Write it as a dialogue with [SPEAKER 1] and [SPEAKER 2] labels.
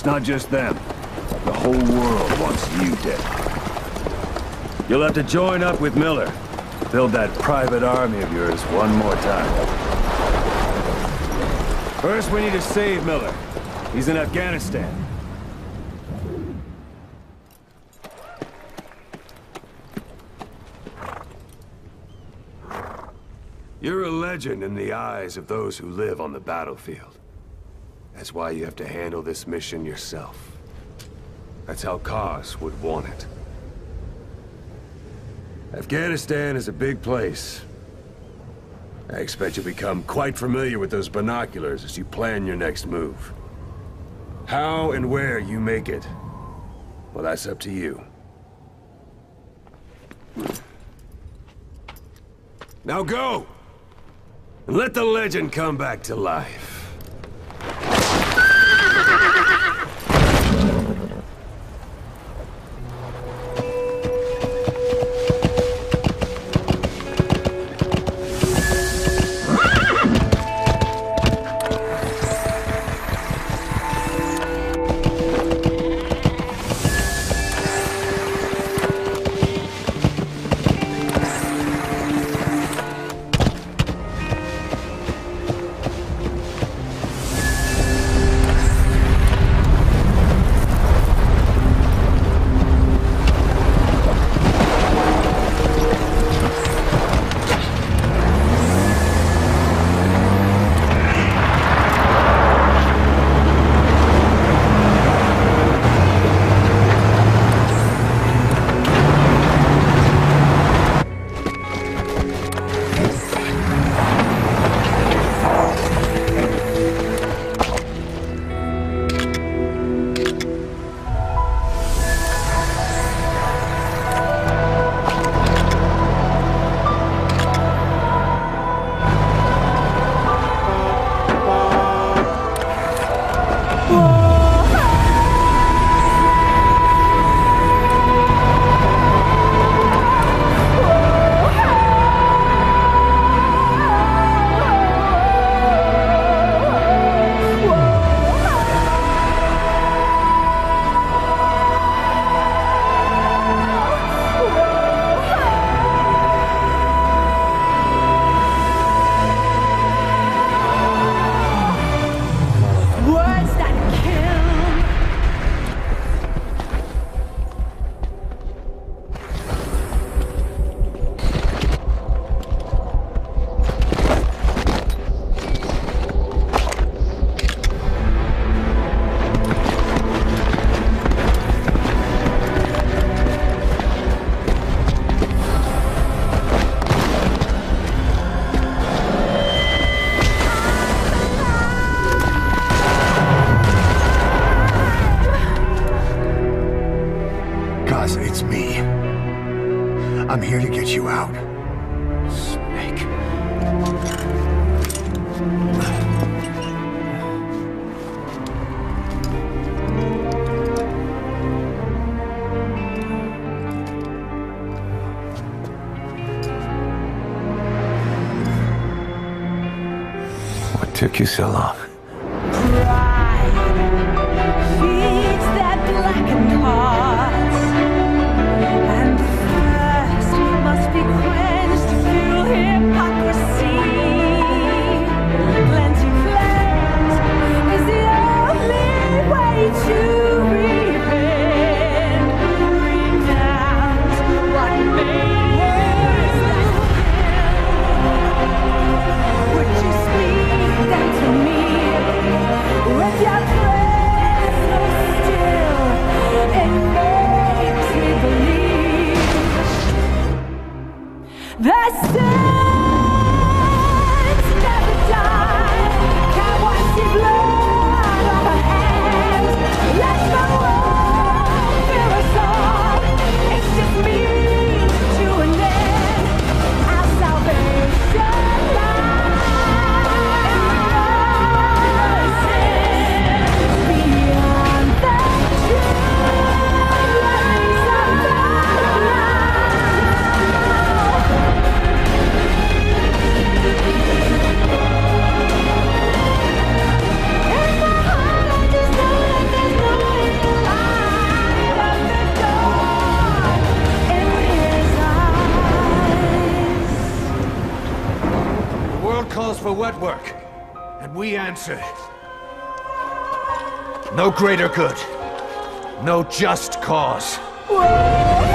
[SPEAKER 1] It's not just them. The whole world wants you dead. You'll have to join up with Miller. Build that private army of yours one more time. First, we need to save Miller. He's in Afghanistan. You're a legend in the eyes of those who live on the battlefield. That's why you have to handle this mission yourself. That's how Kaz would want it. Afghanistan is a big place. I expect you'll become quite familiar with those binoculars as you plan your next move. How and where you make it, well, that's up to you. Now go! And let the legend come back to life.
[SPEAKER 2] It's me. I'm here to get you out. Snake.
[SPEAKER 3] What took you so long?
[SPEAKER 4] Feeds that blackened heart, and thirst must be quenched to fuel hypocrisy. Plenty flames is the only way to repent. Renounce what made us. Would you speak that to me?
[SPEAKER 3] calls for wet work, and we answer. No greater good. No just cause.
[SPEAKER 4] Whoa!